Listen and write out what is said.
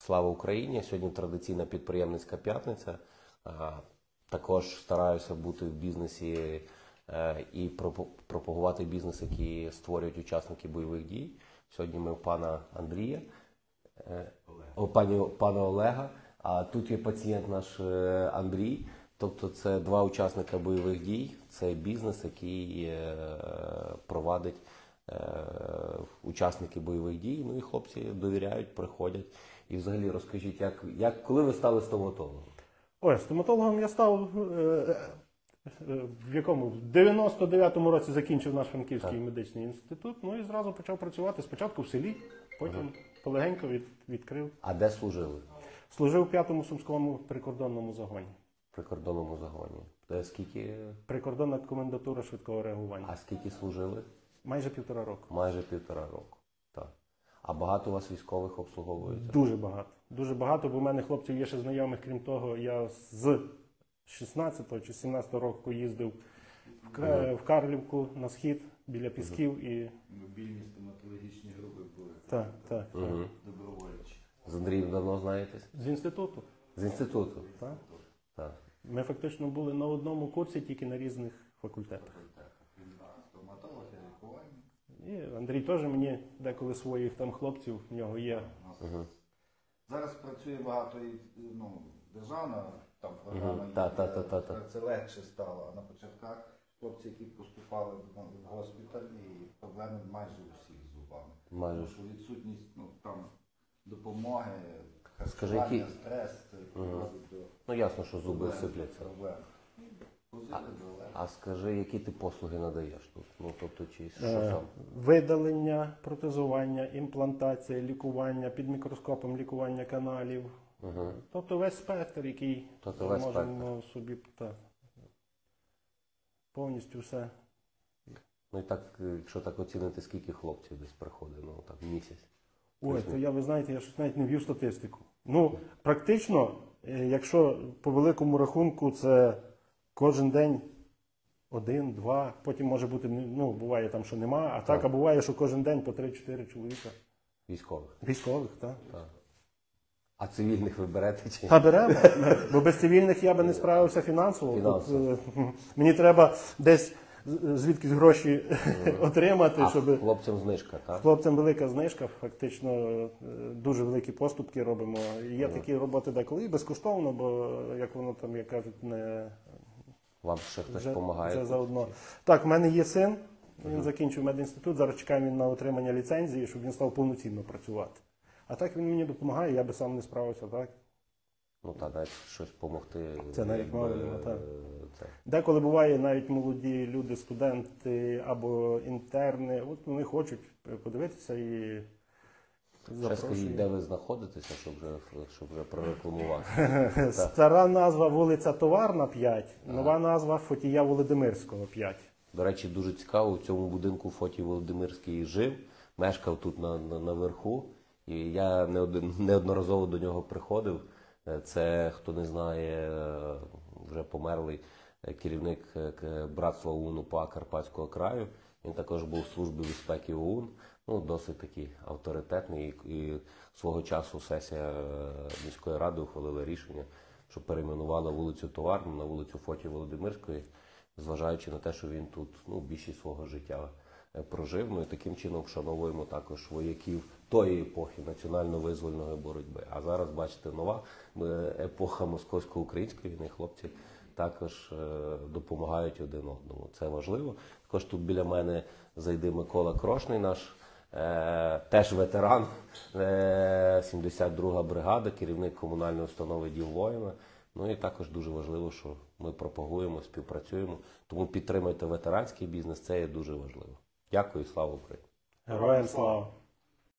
Слава Україні! Сьогодні традиційна підприємницька п'ятниця. Також стараюся бути в бізнесі і пропагувати бізнес, який створюють учасники бойових дій. Сьогодні ми у пана Андрія, пана Олега, а тут є пацієнт наш Андрій. Тобто це два учасника бойових дій, це бізнес, який провадить учасники бойових дій. Ну і хлопці довіряють, приходять. І взагалі розкажіть, коли ви стали стоматологом? Ой, стоматологом я став в якому? В 99-му році закінчив наш Франківський медичний інститут, ну і зразу почав працювати спочатку в селі, потім полегенько відкрив. А де служили? Служив у 5-му Сумському прикордонному загоні. Прикордонному загоні. Скільки? Прикордонна комендатура швидкого реагування. А скільки служили? Майже 1,5 року. Майже 1,5 року, так. А багато у вас військових обслуговується? Дуже багато. Дуже багато, бо в мене хлопців є ще знайомих, крім того, я з 16-го чи 17-го року їздив в Карлівку на схід, біля Пісків і... Мобільні стоматологічні групи були. Так. Добровольчі. З Андрієм давно знаєтесь? З інституту. З інституту? Так. Ми фактично були на одному курсі, тільки на різних факультетах. Стоматолог і лікувальник. І Андрій теж мені деколи своїх там хлопців, в нього є. Зараз працює багато державна там програма, це легше стало. А на початках хлопці, які поступали в госпіталь, і проблеми майже у всіх з зубами. Тому що відсутність там допомоги, харчування, стрес, це приводить до... Ну ясно, що зуби сипляться. Проблем. А скажи, які ти послуги надаєш тут? Ну, тобто, чи що сам? Видалення, протезування, імплантація, лікування, під мікроскопом лікування каналів. Тобто весь спектр, який можемо собі повністю все. Ну і так, якщо так оцінити, скільки хлопців десь приходить, ну так, в місяць? Ой, то ви знаєте, я щось навіть не в'ю статистику. Ну, практично, якщо по великому рахунку, це кожен день 1-2, потім може бути, буває там, що нема, а так, а буває, що кожен день по 3-4 чоловіка. Військових? Військових, так. А цивільних ви берете чи? А беремо, бо без цивільних я би не справився фінансово. Мені треба десь звідкись гроші отримати, щоб... Хлопцям знижка, так? Хлопцям велика знижка, фактично дуже великі поступки робимо. Є такі роботи деколи і безкоштовно, бо як воно там, як кажуть, не... Вам ще хтось допомагає? Вже заодно. Так, в мене є син, він закінчив медінститут, зараз чекаємо на отримання ліцензії, щоб він став повноцінно працювати. А так він мені допомагає, я би сам не справився, так? Ну так, навіть щось допомогти. Це навіть мало, так. Деколи буває, навіть молоді люди, студенти або інтерни, от вони хочуть подивитися і запрошують. Ще скажіть, де ви знаходитеся, щоб вже прорекламувати? Стара назва вулиця Товарна, 5, нова назва Фотія Володимирського, 5. До речі, дуже цікаво, в цьому будинку Фотій Володимирський жив, мешкав тут наверху, і я неодноразово до нього приходив. Це, хто не знає, вже померлий керівник братства ОУН УПА Карпатського краю. Він також був в службі безпеки ОУН, досить такий авторитетний. І свого часу сесія міської ради ухвалила рішення, що перейменувала вулицю Товарну на вулицю Фотія Володимирської, зважаючи на те, що він тут більшість свого життя прожив. Ну і таким чином вшановуємо також вояків тої епохи національно-визвольної боротьби. А зараз, бачите, нова епоха московсько-української війни. Хлопці також допомагають один одному. Це важливо. Також тут біля мене зайде Микола Крошний, наш теж ветеран, 72-га бригада, керівник комунальної установи «Дім воїна». Ну і також дуже важливо, що ми пропагуємо, співпрацюємо. Тому підтримайте ветеранський бізнес, це є дуже важливо. Дякую і слава Україні! Героям слава!